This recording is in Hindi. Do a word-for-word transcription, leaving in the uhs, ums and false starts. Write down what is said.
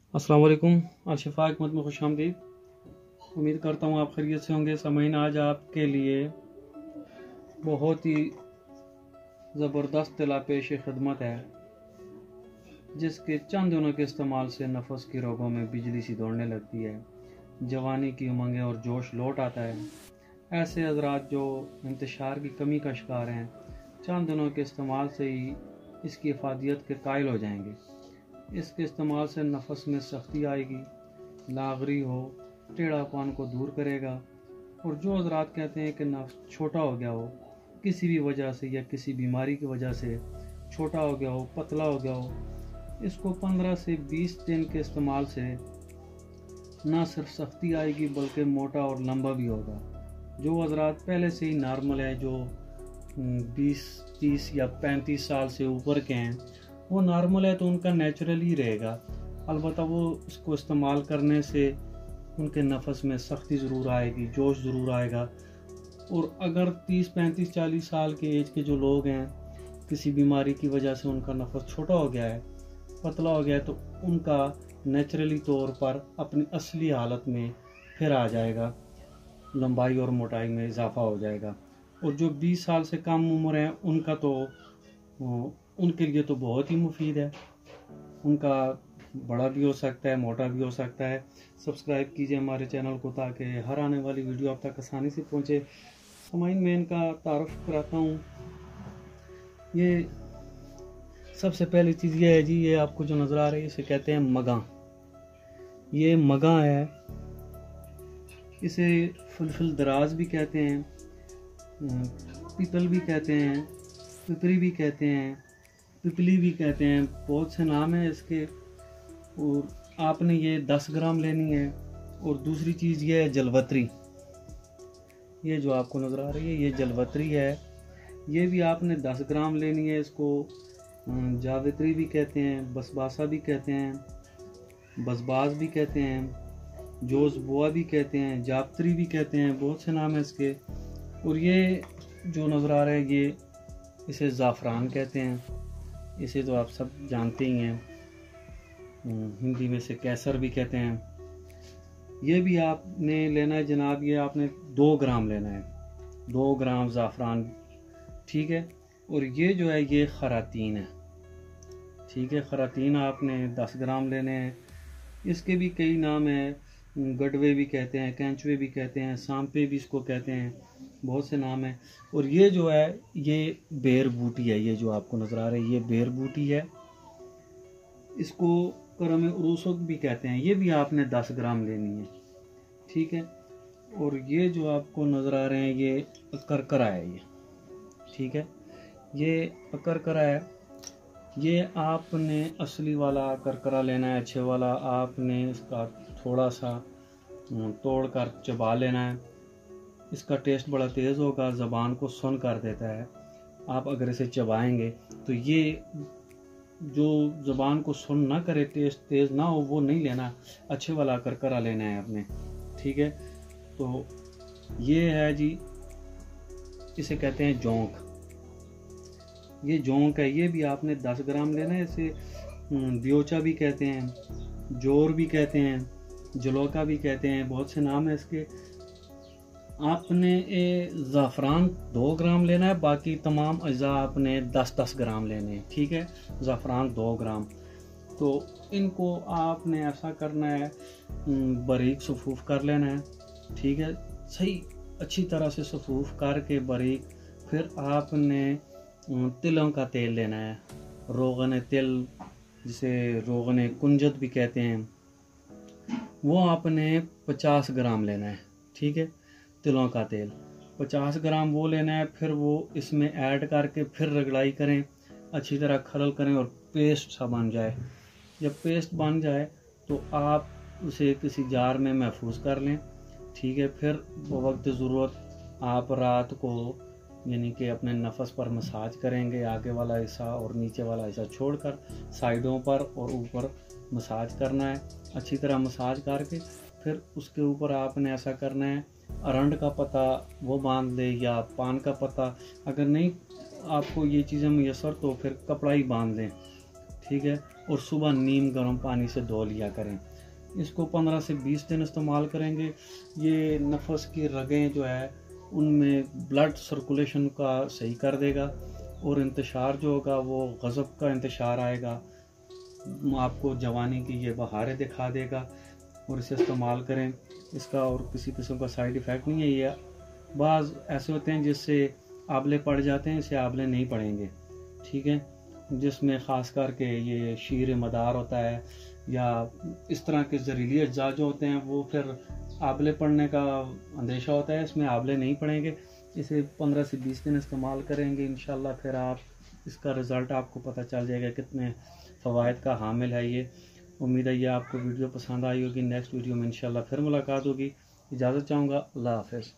अस्सलाम वालेकुम। अलशिफा हिकमत में खुश आमदीद। उम्मीद करता हूँ आप खैरियत से होंगे। सामीन, आज आपके लिए बहुत ही ज़बरदस्त तिला पेश खिदमत है जिसके चंद दिनों के इस्तेमाल से नफस की रोगों में बिजली सी दौड़ने लगती है, जवानी की उमंगें और जोश लौट आता है। ऐसे हजरात जो इंतशार की कमी का शिकार हैं, चंद दिनों के इस्तेमाल से ही इसकी अफादियत के कायल हो जाएंगे। इसके इस्तेमाल से नफस में सख्ती आएगी, लागरी हो, टेढ़ापन को दूर करेगा। और जो हजरात कहते हैं कि नफ्स छोटा हो गया हो, किसी भी वजह से या किसी बीमारी की वजह से छोटा हो गया हो, पतला हो गया हो, इसको पंद्रह से बीस दिन के इस्तेमाल से ना सिर्फ सख्ती आएगी बल्कि मोटा और लंबा भी होगा। जो हजरात पहले से ही नॉर्मल है, जो बीस तीस या पैंतीस साल से ऊपर के हैं, वो नॉर्मल है तो उनका नेचुरल ही रहेगा। अलबत्ता वो इसको इस्तेमाल करने से उनके नफस में सख्ती ज़रूर आएगी, जोश ज़रूर आएगा। और अगर तीस पैंतीस चालीस साल के एज के जो लोग हैं, किसी बीमारी की वजह से उनका नफस छोटा हो गया है, पतला हो गया है, तो उनका नेचुरली तौर पर अपनी असली हालत में फिर आ जाएगा, लंबाई और मोटाई में इजाफा हो जाएगा। और जो बीस साल से कम उम्र है उनका तो उनके लिए तो बहुत ही मुफीद है। उनका बड़ा भी हो सकता है, मोटा भी हो सकता है। सब्सक्राइब कीजिए हमारे चैनल को ताकि हर आने वाली वीडियो आप तक आसानी से पहुंचे। समाइन में इनका तारुफ कराता हूँ। ये सबसे पहली चीज़ ये है जी, ये आपको जो नज़र आ रही है इसे कहते हैं मगा। ये मगा है, इसे फुलफुल दराज भी कहते हैं, पीपल भी कहते हैं, पिपरी भी कहते हैं, पिपली भी कहते हैं, बहुत से नाम हैं इसके। और आपने ये दस ग्राम लेनी है। और दूसरी चीज़ ये है जलवतरी। ये जो आपको नज़र आ रही है ये जलवतरी है, ये भी आपने दस ग्राम लेनी है। इसको जावित्री भी कहते हैं, बसबासा भी कहते हैं, बसबाज भी कहते हैं, जोश बुआ भी कहते हैं, जापत्री भी कहते हैं, बहुत से नाम हैं इसके। और ये जो नज़र आ रहा है ये इसे ज़ाफ़रान कहते हैं। इसे तो आप सब जानते ही हैं, हिंदी में से कैसर भी कहते हैं। ये भी आपने लेना है जनाब, ये आपने दो ग्राम लेना है, दो ग्राम ज़ाफ़रान, ठीक है। और ये जो है ये खरातीन है, ठीक है। खरातीन आपने दस ग्राम लेने हैं। इसके भी कई नाम हैं, गडवे भी कहते हैं, कैंचवे भी कहते हैं, सांपे भी इसको कहते हैं, बहुत से नाम हैं। और ये जो है ये बेर बूटी है, ये जो आपको नज़र आ रही है ये बेर बूटी है। इसको करम उरूसक भी कहते हैं। ये भी आपने दस ग्राम लेनी है, ठीक है। और ये जो आपको नज़र आ रहे हैं ये करकरा है, ये ठीक है, ये करकरा है। ये आपने असली वाला करकरा लेना है, अच्छे वाला। आपने इसका थोड़ा सा तोड़ कर चबा लेना है। इसका टेस्ट बड़ा तेज़ होगा, ज़बान को सुन कर देता है। आप अगर इसे चबाएंगे तो ये जो ज़बान को सुन ना करे, टेस्ट तेज़ ना हो, वो नहीं लेना, अच्छे वाला करकरा लेना है आपने, ठीक है। तो ये है जी, इसे कहते हैं जोंक। ये जोंक है, ये भी आपने दस ग्राम लेना है। इसे ब्योचा भी कहते हैं, जोर भी कहते हैं, जलोका भी कहते हैं, बहुत से नाम है इसके। आपने ये ज़ाफ़रान दो ग्राम लेना है, बाकी तमाम अज़ा आपने दस दस ग्राम लेने हैं, ठीक है। ज़ाफ़रान दो ग्राम। तो इनको आपने ऐसा करना है, बारीक सफ़ूफ़ कर लेना है, ठीक है। सही अच्छी तरह से सफ़ूफ़ करके बारीक, फिर आपने तिलों का तेल लेना है, रोगन तिल, जिसे रोगन कुंजत भी कहते हैं, वो आपने पचास ग्राम लेना है, ठीक है। तिलों का तेल पचास ग्राम वो लेना है। फिर वो इसमें ऐड करके फिर रगड़ाई करें, अच्छी तरह खरल करें और पेस्ट सा बन जाए। जब पेस्ट बन जाए तो आप उसे किसी जार में महफूज कर लें, ठीक है। फिर वक्त ज़रूरत आप रात को यानी कि अपने नफस पर मसाज करेंगे, आगे वाला हिस्सा और नीचे वाला हिस्सा छोड़कर साइडों पर और ऊपर मसाज करना है। अच्छी तरह मसाज करके फिर उसके ऊपर आपने ऐसा करना है, अरंड का पत्ता वो बांध ले या पान का पत्ता, अगर नहीं आपको ये चीज़ें मुयसर तो फिर कपड़ा ही बांध लें, ठीक है। और सुबह नीम गर्म पानी से धो लिया करें। इसको पंद्रह से बीस दिन इस्तेमाल करेंगे। ये नफस की रगें जो है उनमें ब्लड सर्कुलेशन का सही कर देगा और इंतशार जो होगा वो गज़ब का इंतशार आएगा, आपको जवानी की ये बहारें दिखा देगा। और इसे इस्तेमाल करें। इसका और किसी किस्म का साइड इफ़ेक्ट नहीं है। ये बाज़ ऐसे होते हैं जिससे आबले पड़ जाते हैं, इसे आबले नहीं पड़ेंगे, ठीक है। जिसमें ख़ास करके ये शीर मदार होता है या इस तरह के जहरीली अज्जा जो होते हैं वो फिर आबले पड़ने का अंदेशा होता है। इसमें आबले नहीं पड़ेंगे। इसे पंद्रह से बीस दिन इस्तेमाल करेंगे इंशाल्लाह, फिर आप इसका रिज़ल्ट आपको पता चल जाएगा कितने फ़वाइद का हामिल है ये। उम्मीद है ये आपको वीडियो पसंद आई होगी। नेक्स्ट वीडियो में इंशाल्लाह फिर मुलाकात होगी। इजाज़त चाहूँगा। अल्लाह हाफ़िज़।